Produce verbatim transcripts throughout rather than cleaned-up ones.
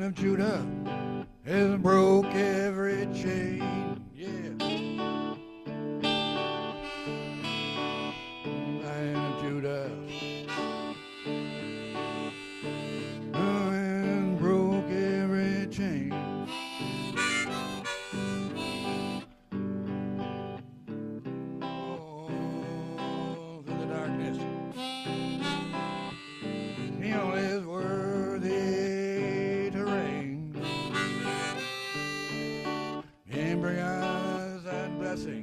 of Judah has broke every chain, yeah. Lion of Judah and broke every chain. Oh, through the darkness, He only is worthy to reign and bring us that blessing.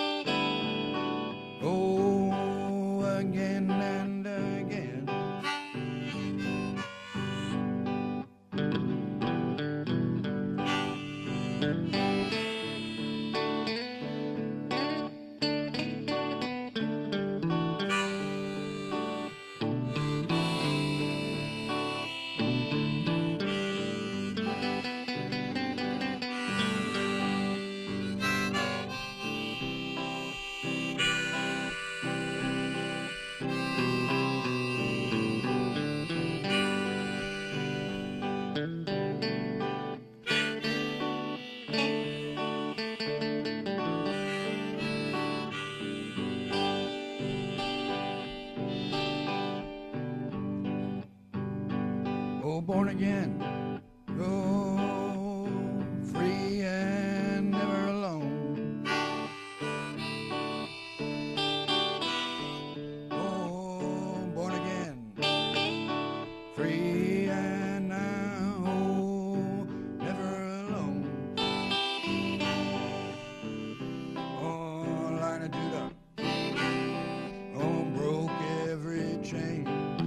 Oh, again and again. Oh, born again, oh, free and never alone. Oh, born again, free and now, oh, never alone. Oh, Lion of Judah, oh, broke every chain.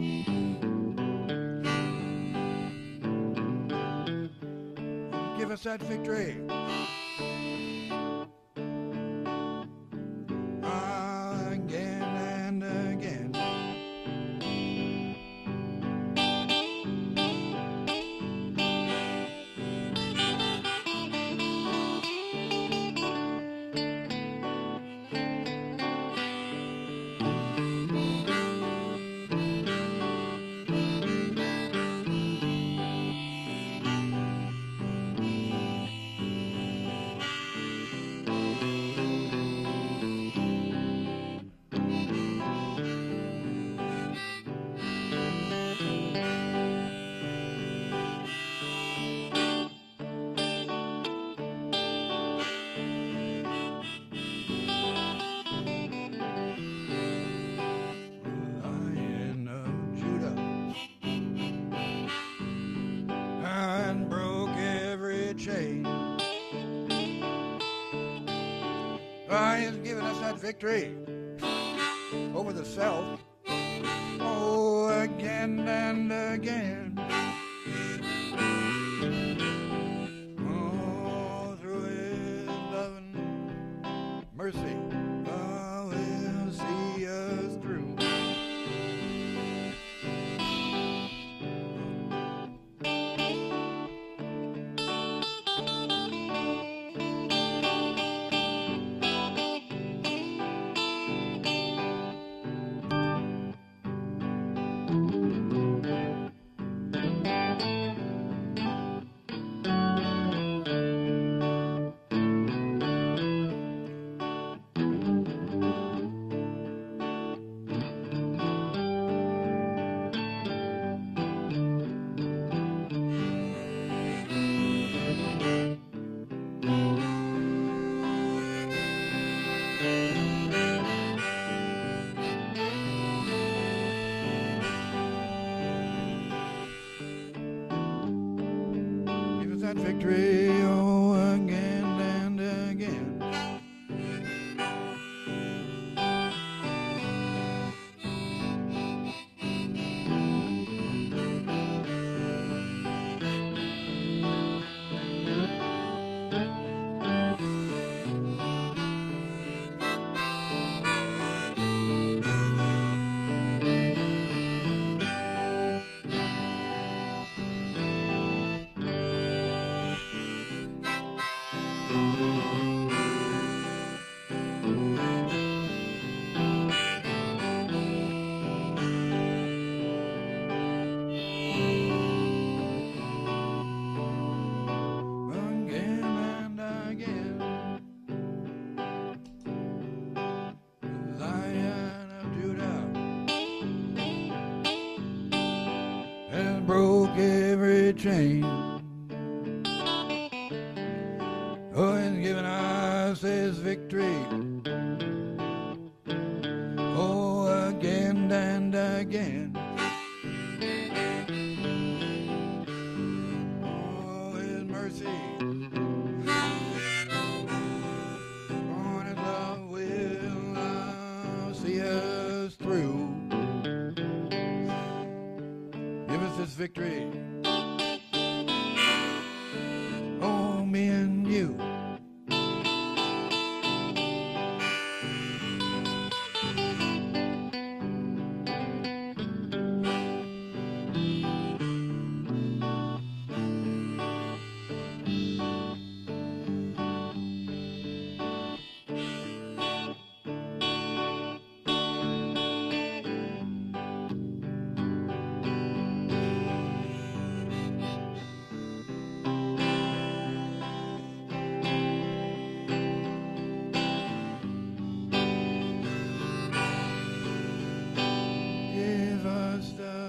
Give us that victory. Again and again. Lion of Judah and broke every chain. Ah, He has given us that victory over the self. Oh, again and again. Oh, through His love and mercy, oh, He'll see us through. Give us that victory, oh, again and again. every chain. Oh, he's given us his victory. Oh, again and again. Oh, his mercy. On his love will uh, see us through. Give us this victory. Oh, me and you. Give us the